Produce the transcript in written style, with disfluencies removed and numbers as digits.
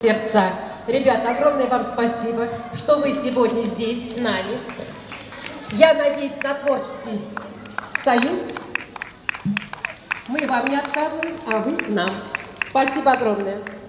сердца. Ребята, огромное вам спасибо, что вы сегодня здесь с нами. Я надеюсь на творческий союз. Мы вам не отказываем, а вы нам. Спасибо огромное.